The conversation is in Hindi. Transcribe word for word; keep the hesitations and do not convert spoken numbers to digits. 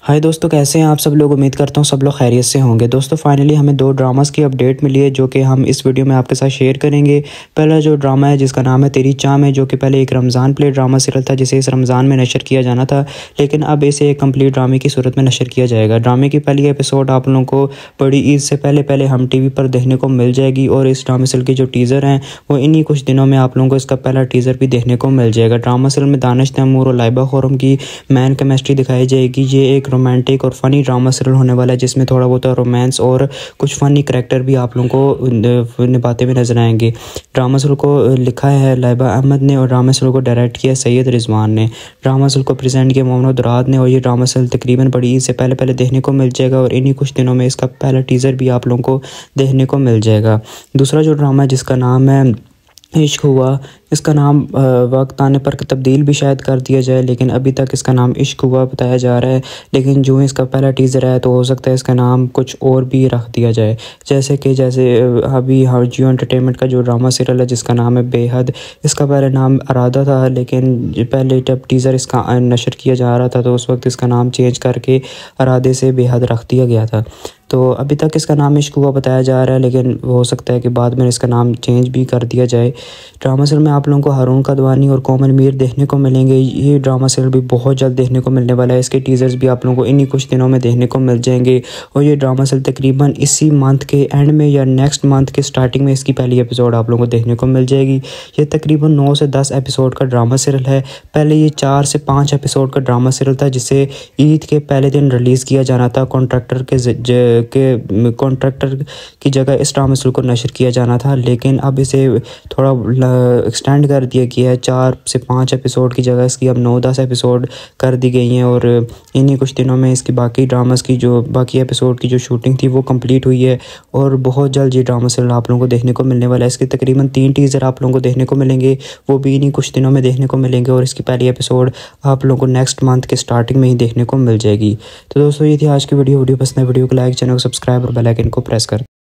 हाय दोस्तों, कैसे हैं आप सब लोग। उम्मीद करता हूँ सब लोग खैरियत से होंगे। दोस्तों फाइनली हमें दो ड्रामास की अपडेट मिली है जो कि हम इस वीडियो में आपके साथ शेयर करेंगे। पहला जो ड्रामा है जिसका नाम है तेरी चाह में, जो कि पहले एक रमज़ान प्ले ड्रामा सीरियल था जिसे इस रमज़ान में नशर किया जाना था, लेकिन अब इसे एक कंप्लीट ड्रामे की सूरत में नशर किया जाएगा। ड्रामे की पहली एपिसोड आप लोगों को बड़ी ईद से पहले पहले हम टी वी पर देखने को मिल जाएगी और इस ड्रामा सीरियल की जो टीज़र हैं वो इन्हीं कुछ दिनों में आप लोगों को इसका पहला टीज़र भी देखने को मिल जाएगा। ड्रामा सीरियल में दानिश तैमूर और लाइबा खुरम की मैन केमिस्ट्री दिखाई जाएगी। ये एक रोमांटिक और फनी ड्रामा सीरियल होने वाला है जिसमें थोड़ा बहुत रोमांस और कुछ फनी करैक्टर भी आप लोगों को निभाते हुए नजर आएंगे। ड्रामा सीरियल को लिखा है लाइबा अहमद ने और ड्रामा सीरियल को डायरेक्ट किया सैयद रिजवान ने। ड्रामा सीरियल को प्रेजेंट किया मोहम्मद राद ने और ये ड्रामा सीरियल तकरीबन बड़ी ईद से पहले पहले देखने को मिल जाएगा और इन्हीं कुछ दिनों में इसका पहला टीज़र भी आप लोगों को देखने को मिल जाएगा। दूसरा जो ड्रामा है जिसका नाम है इश्क हुआ, इसका नाम वक्त आने पर तब्दील भी शायद कर दिया जाए, लेकिन अभी तक इसका नाम इश्क हुआ बताया जा रहा है। लेकिन जो इसका पहला टीज़र है तो हो सकता है इसका नाम कुछ और भी रख दिया जाए, जैसे कि जैसे अभी हाँ जियो एंटरटेनमेंट का जो ड्रामा सीरियल है जिसका नाम है बेहद, इसका पहले नाम अरादा था, लेकिन पहले जब टीज़र इसका नशर किया जा रहा था तो उस वक्त इसका नाम चेंज करके अरादे से बेहद रख दिया गया था। तो अभी तक इसका नाम इश्क हुआ बताया जा रहा है, लेकिन हो सकता है कि बाद में इसका नाम चेंज भी कर दिया जाए। ड्रामा सीरियल में आप लोगों को हारून कदवानी और कोमल मीर देखने को मिलेंगे। ये ड्रामा सीरियल भी बहुत जल्द देखने को मिलने वाला है। इसके टीज़र्स भी आप लोगों को इन्हीं कुछ दिनों में देखने को मिल जाएंगे और ये ड्रामा सीरियल तकरीबन इसी मंथ के एंड में या नेक्स्ट मंथ के स्टार्टिंग में इसकी पहली एपिसोड आप लोगों को देखने को मिल जाएगी। ये तकरीबन नौ से दस एपिसोड का ड्रामा सीरियल है। पहले ये चार से पाँच एपिसोड का ड्रामा सीरियल था जिसे ईद के पहले दिन रिलीज़ किया जाना था। कॉन्ट्रैक्टर के के कॉन्ट्रैक्टर की जगह इस ड्रामा सीरियल को नशर किया जाना था, लेकिन अब इसे थोड़ा एक्सटेंड कर दिया गया है। चार से पाँच एपिसोड की जगह इसकी अब नौ दस एपिसोड कर दी गई हैं और इन्हीं कुछ दिनों में इसकी बाकी ड्रामास की जो बाकी एपिसोड की जो शूटिंग थी वो कंप्लीट हुई है और बहुत जल्द ये ड्रामा सीरियल आप लोगों को देखने को मिलने वाला है। इसके तकरीबन तीन टीज़र आप लोगों को देखने को मिलेंगे, वो भी इन्हीं कुछ दिनों में देखने को मिलेंगे और इसकी पहली एपिसोड आप लोगों को नेक्स्ट मंथ के स्टार्टिंग में ही देखने को मिल जाएगी। तो दोस्तों ये थी आज की वीडियो। वीडियो पसंद है वीडियो को लाइक, चैनल को सब्सक्राइब और बेल आइकन को प्रेस कर